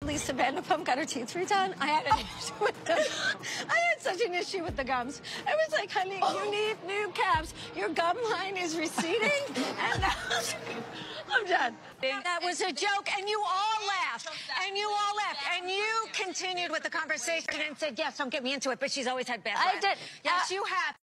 Lisa Vanderpump got her teeth redone. I had an issue with them. I had such an issue with the gums. I was like, honey, you need new caps. Your gum line is receding. And I'm done. That was a joke, and you all laughed. And you all laughed. And you continued with the conversation and said, yes, don't get me into it, but she's always had bad breath. I did. Yes, you have.